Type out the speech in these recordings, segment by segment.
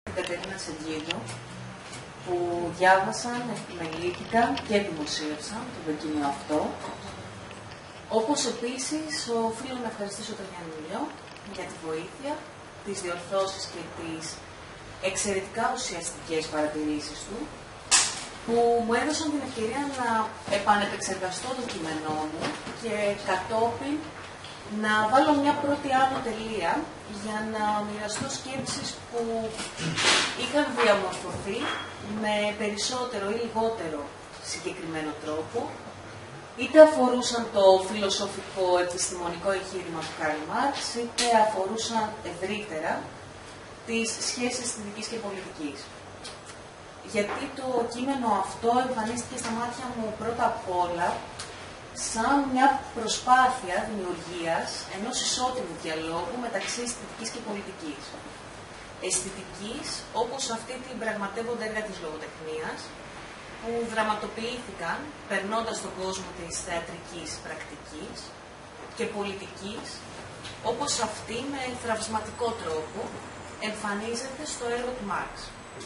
την Κατερίνα Σεντζίδο, που διάβασαν, επιμελήθηκαν και δημοσίευσαν το δοκίμιο αυτό. Όπως επίσης, οφείλω να ευχαριστήσω τον Γιάννη Μιλιό για τη βοήθεια, τις διορθώσεις και τις εξαιρετικά ουσιαστικές παρατηρήσεις του, που μου έδωσαν την ευκαιρία να επανεπεξεργαστώ το κείμενό μου και κατόπιν να βάλω μια πρώτη άνω τελεία για να μοιραστώ σκέψεις που είχαν διαμορφωθεί με περισσότερο ή λιγότερο συγκεκριμένο τρόπο, είτε αφορούσαν το φιλοσοφικό επιστημονικό εγχείρημα του Καρλ Μάρξ, είτε αφορούσαν ευρύτερα τις σχέσεις εθνικής και πολιτικής. Γιατί το κείμενο αυτό εμφανίστηκε στα μάτια μου πρώτα απ' όλα σαν μια προσπάθεια δημιουργίας ενός ισότιμου διαλόγου μεταξύ αισθητικής και πολιτικής. Αισθητικής, όπως αυτή την πραγματεύονται έργα της λογοτεχνίας, που δραματοποιήθηκαν περνώντας τον κόσμο της θεατρικής πρακτικής, και πολιτικής, όπως αυτή με θραυσματικό τρόπο εμφανίζεται στο έργο του Μάρξ.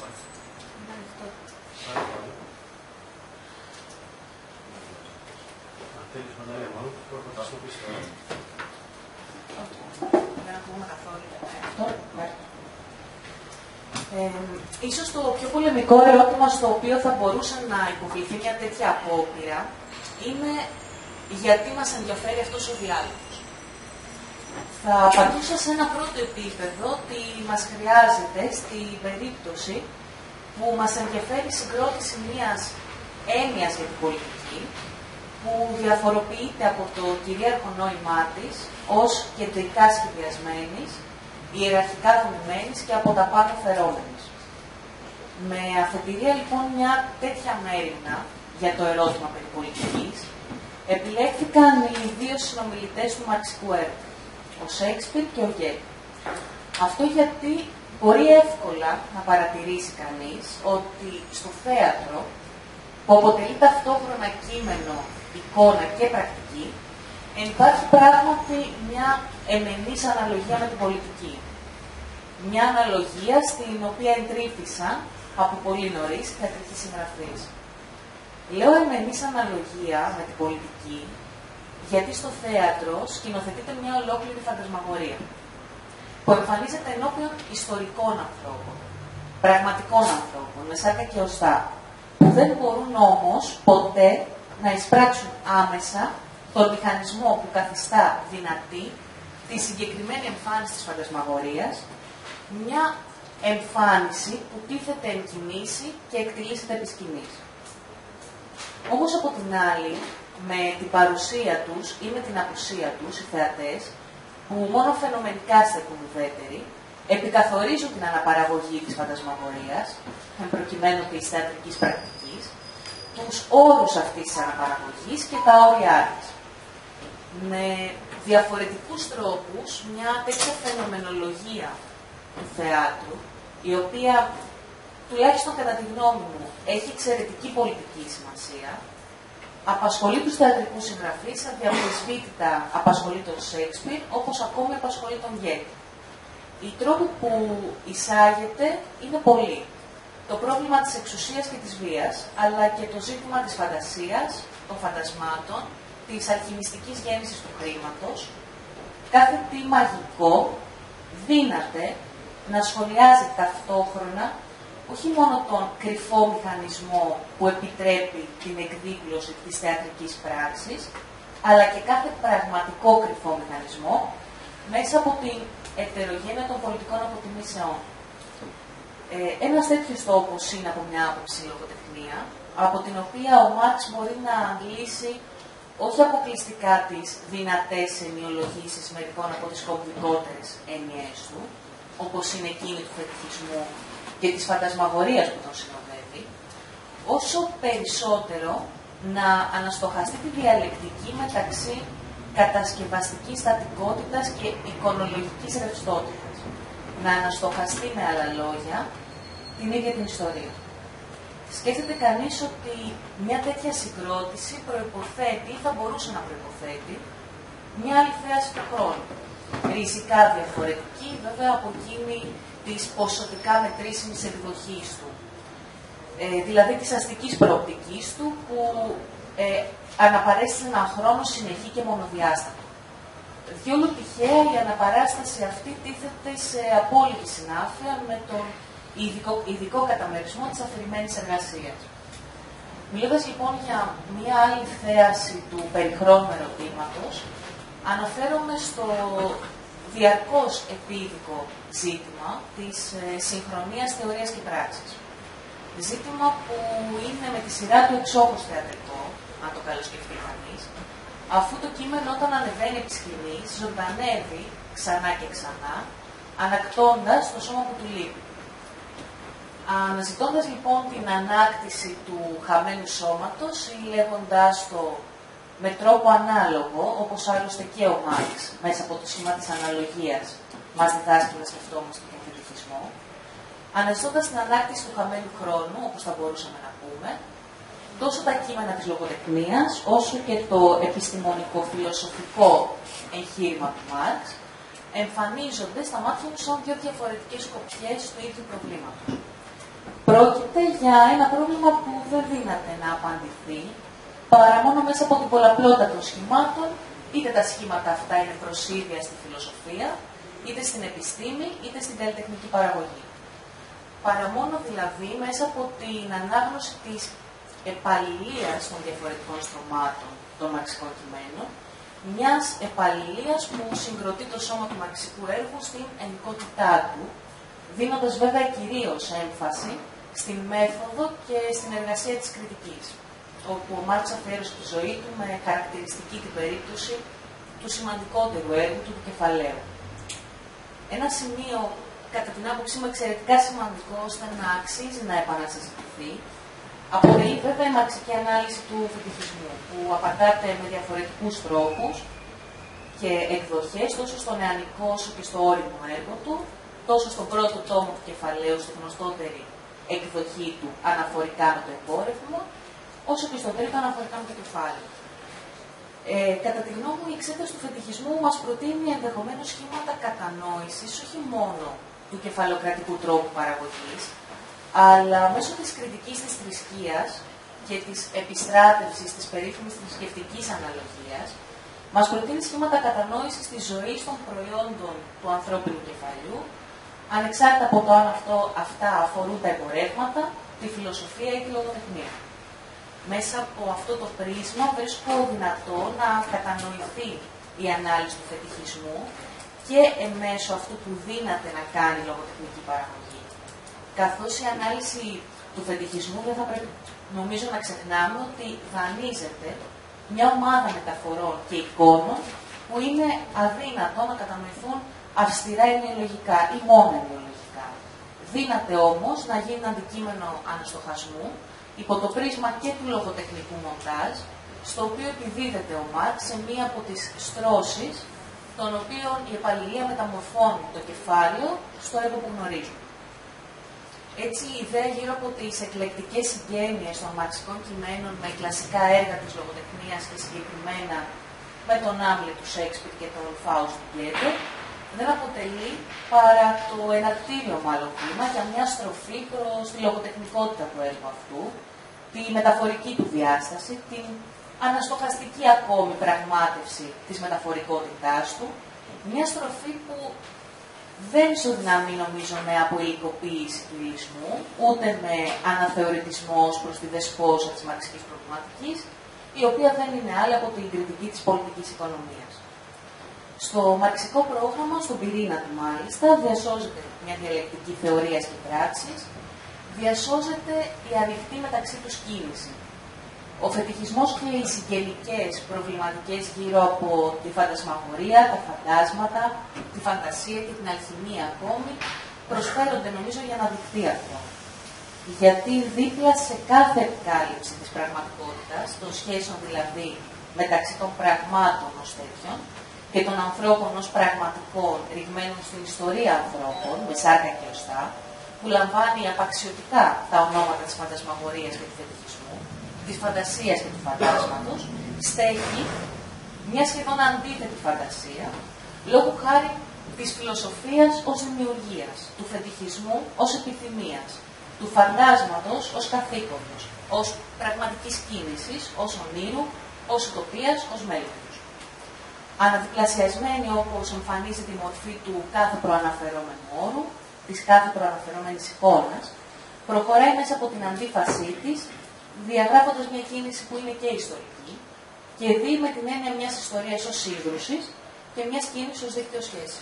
Ίσως το πιο πολεμικό ερώτημα στο οποίο θα μπορούσε να υποβληθεί μια τέτοια απόπειρα είναι γιατί μας ενδιαφέρει αυτός ο διάλογος. Θα απαντούσα σε ένα πρώτο επίπεδο ότι μας χρειάζεται στην περίπτωση που μας ενδιαφέρει η συγκρότηση μιας έννοιας για την πολιτική, που διαφοροποιείται από το κυρίαρχο νόημά της ως κεντρικά σχεδιασμένης, ιεραρχικά δομημένης και από τα πάνω φερόμενης. Με αφετηρία λοιπόν μια τέτοια μέριμνα για το ερώτημα περί πολιτικής, επιλέχθηκαν οι δύο συνομιλητές του μαρξικού έργου, ο Σέξπιρ και ο Γκέτε. Αυτό γιατί μπορεί εύκολα να παρατηρήσει κανείς ότι στο θέατρο, που αποτελεί ταυτόχρονα κείμενο, εικόνα και πρακτική, υπάρχει πράγματι μια εμενής αναλογία με την πολιτική. Μια αναλογία στην οποία εντρύφησαν από πολύ νωρίς οι θεατρικοί συγγραφείς. Λέω εμενής αναλογία με την πολιτική, γιατί στο θέατρο σκηνοθετείται μια ολόκληρη φαντασμαγορία, που εμφανίζεται ενώπιον ιστορικών ανθρώπων, πραγματικών ανθρώπων, με σάρκα και οστά, που δεν μπορούν όμως ποτέ να εισπράξουν άμεσα τον μηχανισμό που καθιστά δυνατή τη συγκεκριμένη εμφάνιση της φαντασμαγορίας, μια εμφάνιση που τίθεται εν κινήσει και εκτιλήσεται επί σκηνής. Όμως από την άλλη, με την παρουσία τους ή με την απουσία τους, οι θεατές, που μόνο φαινομενικά στεκούν ουδέτεροι, επικαθορίζουν την αναπαραγωγή της φαντασμαγορίας, εν προκειμένου της θεατρικής πρακτικής, τους όρους αυτής της αναπαραγωγής και τα όρια της. Με διαφορετικούς τρόπους, μια τέτοια φαινομενολογία του θεάτρου, η οποία, τουλάχιστον κατά τη γνώμη μου, έχει εξαιρετική πολιτική σημασία, απασχολεί τους θεατρικούς συγγραφείς, αδιαμφισβήτητα απασχολεί τον Σέξπιρ, όπως ακόμη απασχολεί τον Γκέτε. Οι τρόποι που εισάγεται είναι πολλοί. Το πρόβλημα της εξουσίας και της βίας, αλλά και το ζήτημα της φαντασίας, των φαντασμάτων, της αλχημιστικής γέννησης του χρήματος, κάθε τι μαγικό δύναται να σχολιάζει ταυτόχρονα όχι μόνο τον κρυφό μηχανισμό που επιτρέπει την εκδήλωση της θεατρικής πράξης, αλλά και κάθε πραγματικό κρυφό μηχανισμό μέσα από την ετερογένεια των πολιτικών αποτιμήσεων. Ένας τέτοιος τόπος είναι από μια άποψη λογοτεχνία, από την οποία ο Μάρξ μπορεί να αντλήσει όχι αποκλειστικά τις δυνατές ενοιολογήσεις μερικών από τις κομβικότερες έννοιες του, όπως είναι εκείνη του φετιχισμού και της φαντασμαγορίας που τον συνοδεύει, όσο περισσότερο να αναστοχαστεί τη διαλεκτική μεταξύ κατασκευαστικής στατικότητας και εικονολογικής ρευστότητας. Να αναστοχαστεί με άλλα λόγια την ίδια την ιστορία. Σκέφτεται κανείς ότι μια τέτοια συγκρότηση προϋποθέτει ή θα μπορούσε να προϋποθέτει μια άλλη θέαση του χρόνου. Ριζικά διαφορετική, βέβαια, από εκείνη της ποσοτικά μετρήσιμης εκδοχής του, δηλαδή της αστικής προοπτικής του, που αναπαρέστησε έναν χρόνο συνεχή και μονοδιάστατο. Διόλου τυχαία η αναπαράσταση αυτή τίθεται σε απόλυτη συνάφεια με τον ειδικό καταμερισμό της αφηρημένης εργασίας. Μιλώντας λοιπόν για μία άλλη θέαση του περιχρόνου ερωτήματος, αναφέρομαι στο διαρκώς επίδικο ζήτημα της συγχρονίας θεωρίας και πράξης. Ζήτημα που είναι με τη σειρά του εξόχως θεατρικό, αν το καλοσκεφτεί κανείς, αφού το κείμενο όταν ανεβαίνει επί σκηνής, ζωντανεύει ξανά και ξανά, ανακτώντας το σώμα που του λείπει. Αναζητώντας λοιπόν την ανάκτηση του χαμένου σώματος ή λέγοντάς το με τρόπο ανάλογο, όπως άλλωστε και ο Μάρξ, μέσα από το σχήμα της αναλογίας, μας διδάσκει να σκεφτόμαστε τον φετιχισμό, αναζητώντας την ανάκτηση του χαμένου χρόνου, όπως θα μπορούσαμε να πούμε, τόσο τα κείμενα της λογοτεχνίας, όσο και το επιστημονικό-φιλοσοφικό εγχείρημα του Μάρξ, εμφανίζονται στα μάτια του σαν δύο διαφορετικές σκοπιές του ίδιου προβλήματος. Πρόκειται για ένα πρόβλημα που δεν δύναται να απαντηθεί παρά μόνο μέσα από την πολλαπλότητα των σχημάτων, είτε τα σχήματα αυτά είναι προσίδια στη φιλοσοφία, είτε στην επιστήμη, είτε στην καλλιτεχνική παραγωγή. Παρά μόνο δηλαδή μέσα από την ανάγνωση της επαλληλίας των διαφορετικών στρωμάτων των μαρξικών κειμένων, μιας επαλληλίας που συγκροτεί το σώμα του μαρξικού έργου στην ενικότητά του, δίνοντας βέβαια κυρίως έμφαση στην μέθοδο και στην εργασία της κριτικής, όπου ο Μάρξ αφιέρωσε τη ζωή του με χαρακτηριστική την περίπτωση του σημαντικότερου έργου του κεφαλαίου. Ένα σημείο, κατά την άποψή μου, εξαιρετικά σημαντικό ώστε να αξίζει να επανασυζητηθεί, αποτελεί βέβαια η μαρξική ανάλυση του φετιχισμού, που απαντάται με διαφορετικούς τρόπους και εκδοχές, τόσο στο νεανικό όσο και στο όριμο έργο του, τόσο στον πρώτο τόμο του κεφαλαίου, στη γνωστότερη εκδοχή του αναφορικά με το εμπόρευμα, όσο και στον τρίτο αναφορικά με το κεφάλαιο. Κατά τη γνώμη μου, η εξέταση του φετιχισμού μας προτείνει ενδεχομένως σχήματα κατανόησης, όχι μόνο του κεφαλοκρατικού τρόπου παραγωγής, αλλά μέσω της κριτικής της θρησκείας και της επιστράτευσης της περίφημης θρησκευτικής αναλογίας, μας προτείνει σχήματα κατανόησης της ζωής των προϊόντων του ανθρώπινου κεφαλιού, ανεξάρτητα από το αν αυτά αφορούν τα εμπορεύματα, τη φιλοσοφία ή τη λογοτεχνία. Μέσα από αυτό το πρίσμα βρίσκω δυνατό να κατανοηθεί η ανάλυση του φετιχισμού και εμέσω αυτού που δύναται να κάνει η λογοτεχνική παραγωγή. Καθώς η ανάλυση του φετιχισμού δεν θα πρέπει, νομίζω, να ξεχνάμε ότι δανείζεται μια ομάδα μεταφορών και εικόνων που είναι αδύνατο να κατανοηθούν αυστηρά ενοιολογικά ή μόνο ενοιολογικά. Δύναται όμως να γίνει αντικείμενο αναστοχασμού υπό το πρίσμα και του λογοτεχνικού μοντάζ, στο οποίο επιδίδεται ο Μάρξ σε μία από τις στρώσεις, των οποίων η επαλληλία μεταμορφώνει το κεφάλαιο στο έργο που γνωρίζουμε. Έτσι, η ιδέα γύρω από τις εκλεκτικές συγγένειες των μαρξικών κειμένων με κλασικά έργα της λογοτεχνίας και συγκεκριμένα με τον Άμλετ του Σέξπιρ και τον Φάουστ του Γκέτε, δεν αποτελεί παρά το εναρκτήριο μάλλον βήμα για μια στροφή προς τη λογοτεχνικότητα του έργου αυτού, τη μεταφορική του διάσταση, την αναστοχαστική ακόμη πραγμάτευση της μεταφορικότητάς του, μια στροφή που δεν ισοδυναμεί, νομίζω, με αποηλικοποίηση του υλισμού, ούτε με αναθεωρητισμό προς τη δεσπόσα της μαρξικής προβληματικής, η οποία δεν είναι άλλη από την κριτική της πολιτικής οικονομίας. Στο μαρξικό πρόγραμμα, στον πυρήνα του μάλιστα, διασώζεται μια διαλεκτική θεωρίας και πράξης, διασώζεται η ανοιχτή μεταξύ τους κίνηση. Ο φετιχισμός και οι συγγενικές προβληματικές γύρω από τη φαντασμαγορία, τα φαντάσματα, τη φαντασία και την αλχημία ακόμη, προσφέρονται νομίζω για να δειχτεί αυτό. Γιατί δίπλα σε κάθε επικάλυψη της πραγματικότητας, των σχέσεων δηλαδή μεταξύ των πραγμάτων ως τέτοιων και των ανθρώπων ως πραγματικών ρηγμένων στην ιστορία ανθρώπων, με σάρκα και οστά, που λαμβάνει απαξιωτικά τα ονόματα της φαντασμαγορίας και του φετιχισμού, της φαντασίας και του φαντάσματος, στέκει μια σχεδόν αντίθετη φαντασία, λόγω χάρη της φιλοσοφίας ως δημιουργίας, του φετιχισμού ως επιθυμίας, του φαντάσματος ως καθήκοντος, ως πραγματικής κίνησης, ως ονείρου, ως ουτοπίας, ως μέλους. Αναδιπλασιασμένη όπως εμφανίζει τη μορφή του κάθε προαναφερόμενου όρου, της κάθε προαναφερόμενης εικόνας, προχωράει μέσα από την αντίφασή της, διαγράφοντας μια κίνηση που είναι και ιστορική και δει με την έννοια μιας ιστορίας ως σύγκρουσης και μιας κίνησης ως δίκτυο σχέση.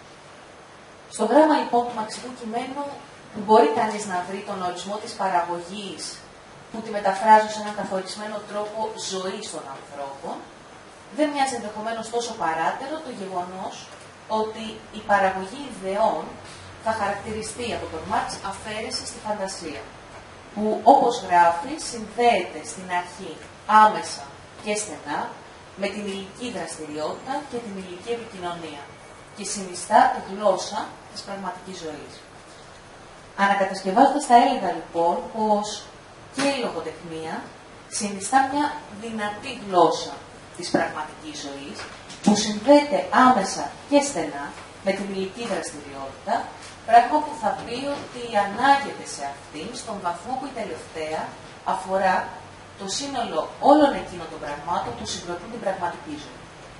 Στο γράμμα λοιπόν του μαρξικού κειμένου μπορεί κανείς να βρει τον ορισμό της παραγωγής που τη μεταφράζω σε έναν καθορισμένο τρόπο ζωής των ανθρώπων. Δεν μοιάζει ενδεχομένως τόσο παράτερο το γεγονός ότι η παραγωγή ιδεών θα χαρακτηριστεί από τον Μάρξ αφαίρεση στη φαντασία, που όπως γράφει συνδέεται στην αρχή άμεσα και στενά με την υλική δραστηριότητα και την υλική επικοινωνία και συνιστά τη γλώσσα της πραγματικής ζωής. Ανακατασκευάζοντας θα έλεγα λοιπόν πως και η λογοτεχνία συνιστά μια δυνατή γλώσσα της πραγματικής ζωής που συνδέεται άμεσα και στενά με την υλική δραστηριότητα, πράγμα που θα πει ότι ανάγεται σε αυτήν στον βαθμό που η τελευταία αφορά το σύνολο όλων εκείνων των πραγμάτων που συγκροτούν την πραγματική ζωή.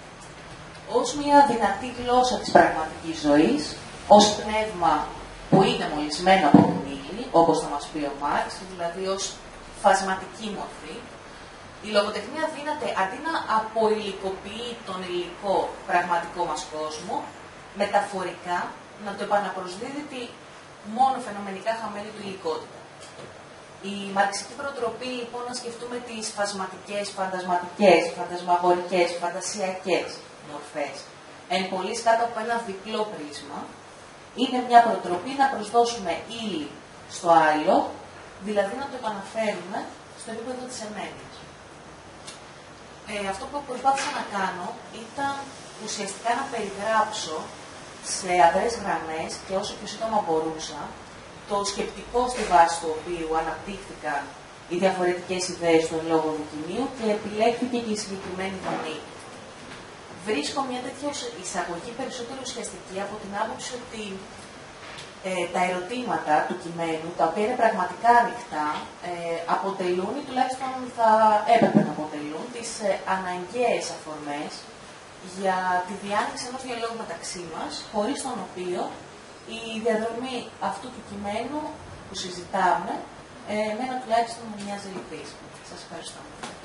Ως μια δυνατή γλώσσα της πραγματικής ζωής, ως πνεύμα που είναι μολυσμένο από την ύλη, όπως θα μας πει ο Μάρξ, δηλαδή ως φασματική μορφή, η λογοτεχνία δύναται αντί να αποηλικοποιεί τον υλικό πραγματικό μας κόσμο, μεταφορικά να το επαναπροσδίδει τη μόνο φαινομενικά χαμένη του υλικότητα. Η μαρξική προτροπή λοιπόν να σκεφτούμε τις φασματικές, φαντασματικές, φαντασμαγορικές, φαντασιακές μορφές, εν πολλοίς κάτω από ένα διπλό πρίσμα, είναι μια προτροπή να προσδώσουμε ύλη στο άλλο, δηλαδή να το επαναφέρουμε στο επίπεδο της ενέργειας. Αυτό που προσπάθησα να κάνω ήταν ουσιαστικά να περιγράψω σε αδρές γραμμές και όσο πιο σύντομα μπορούσα το σκεπτικό στη βάση του οποίου αναπτύχθηκαν οι διαφορετικές ιδέες του εν λόγω δοκιμίου και επιλέχθηκε και η συγκεκριμένη δομή. Βρίσκω μια τέτοια εισαγωγή περισσότερο ουσιαστική από την άποψη ότι τα ερωτήματα του κειμένου, τα οποία είναι πραγματικά ανοιχτά, αποτελούν ή τουλάχιστον θα έπρεπε να αποτελούν τις αναγκαίες αφορμές για τη διάνοιξη ενός διαλόγου μεταξύ μας, χωρίς τον οποίο η διαδρομή αυτού του κειμένου που συζητάμε, εμένα τουλάχιστον μου μοιάζει λυπής. Σας ευχαριστώ.